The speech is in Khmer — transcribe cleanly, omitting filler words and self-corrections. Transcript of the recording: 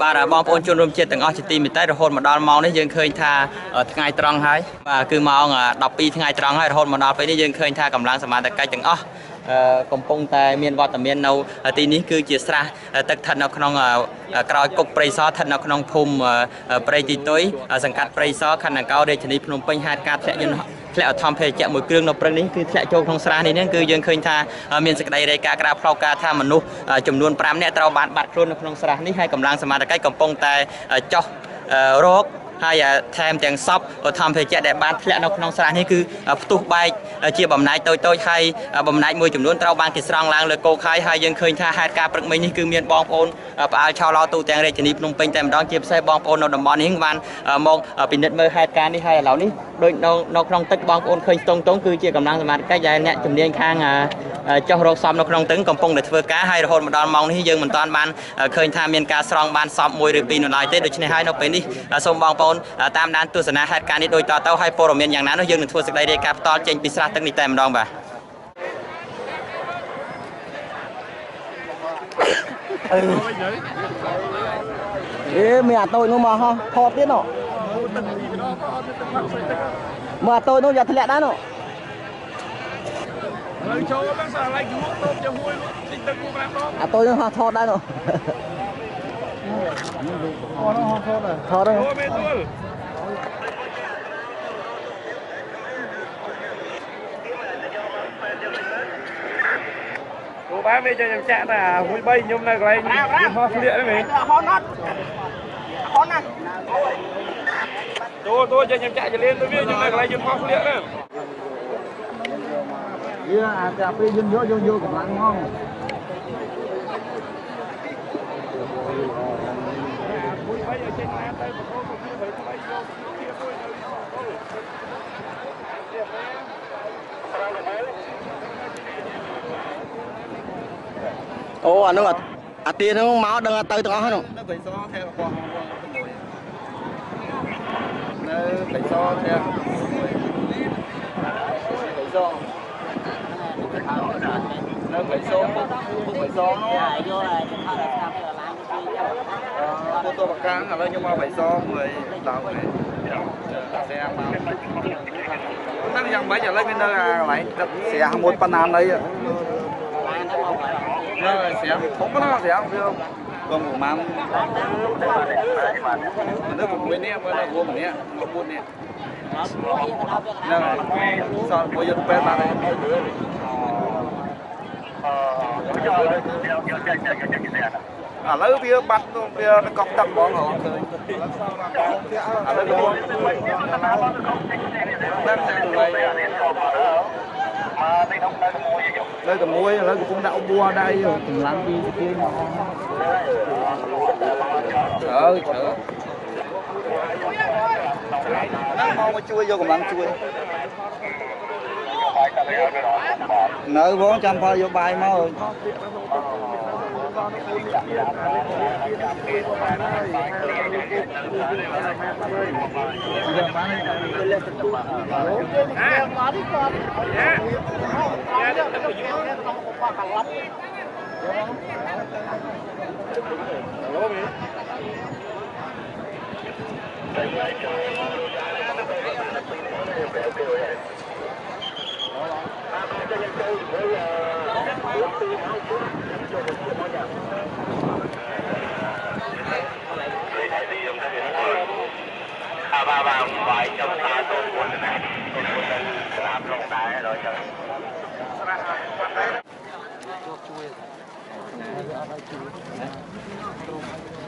bà bom ôn chôn rôm chết từng ở chỉ tìm tới rồi hôn mà đòn mong đấy dương khơi tha ở ngày trăng hay và cứ mong đọc pi ngày trăng hay hôn mà đòn phải đi dương khơi tha cầm lăng sầm mặt cái từngកំពុងតែមានវត្តមាននៅទីនេះគឺជាស្រះទឹកស្ថិតនៅក្នុងក្រោយគុកព្រៃសរស្ថិតនៅក្នុងភូមិព្រៃទីទុយសង្កាត់ព្រៃសរខណ្ឌនគររាជធានីភ្នំពេញហេតុការធ្លាក់យន្តធ្លាក់អធម្មភេទមួយគ្រឿងនៅព្រឹកនេះគឺធ្លាក់ចូលក្នុងស្រះនេះគឺយើងឃើញថាមានសេចក្តីរាយការណ៍ក្រៅផ្លូវការថាមនុស្សចំនួន5នាក់ត្រូវបានបាត់ខ្លួននៅក្នុងស្រះនេះហើយកម្លាំងសមត្ថកិច្ចកំពុងតែចោះរកហើយថែមទាំងសពអធម្មភេទដែលបានធ្លាក់នៅក្នុងស្រះនេះគឺផ្ទុះបែកជាបំណាច់តូចៗហើយបំណាច់មួយចំនួនត្រូវបានគេស្រង់ឡើងលើគោកហើយយើងឃើញថាហេតុការណ៍ព្រឹកមិញនេះគឺមានបងប្អូនផ្អើលឆោឡោទូទាំងរាជធានីភ្នំពេញតែម្ដងជាពិសេសបងប្អូននៅតំបន់នេះបានមកពិនិត្យមើលហេតុការណ៍នេះហើយឥឡូវនេះដូចនៅក្នុងទឹកបងប្អូនឃើញស្ទងគឺជាកម្លាំងសមត្ថកិច្ចដែលអ្នកជំនាញខាងចោះរកសមនៅក្នុងទឹកកំពុងតែធ្វើការហើយរហូតមកដល់ម៉ោងនេះយើងមិនទាន់បានឃើញថាមានការស្រង់បានសពមួយឬពីរនៅឡើយទេដូច្នេះហើយនៅពេលនេះសូមបងប្អូនតាមដានទស្សនាហេតុការណ៍នេះដូចតទៅហើយព័ត៌មានយ៉ាងណានោះយើងនឹងធ្វើសេចក្តីរាយការណ៍ផ្ទាល់ចេញពីស្រះទឹកនេះតែម្ដងបាទមានអាតូចនោះមកហោះថតទៀតនោះមើលអាតូចនោះយកធ្លាក់ដែរនោះហើយចូលហ្នឹងសារឡៃយួរទៅជាហួយតិចទឹកគូ5ដងអាតូចនោះហោះថតដែរនោះអូនោះហោះថតដែរថតដែរអូមេទួលcô bác bây giờ em chạy là húi bay nhưng là cái anh hoa liệt đấy mình hon này tôi cho em chạy lên tôi biết nhưng là cái anh hoa liệt đấy yeah cà phê vô cầm lăng ngon húi bay ở trên này đây mà cô cũng thấy bay vô kia thôi ô anh nó tiền nó máu đừng tới đó hết rồi nó phải so theo con nó phải so theo nó phải so không phải so nó tô bạc cang là nhưng mà phải so 10 đồng này xe ăn bao nó dòng bây giờ lấy bên đây là lại xe một pan ăn đây nó sẽ không có nó sẽ không còn một mắm nó cũng bên này mới là gồm này một bún này nó sao bây giờ bên này lấy bia bắt bia nó cọc tập bọn họ lấy lấy cái muối lấy cái cũng đậu bua đây rồi làm gì kia sợ nó mong chui vô cùng làm chui nợ 400 pha vô bài mà rồi bà phải trong ta tôi muốn này làm lông tay rồi chơi chui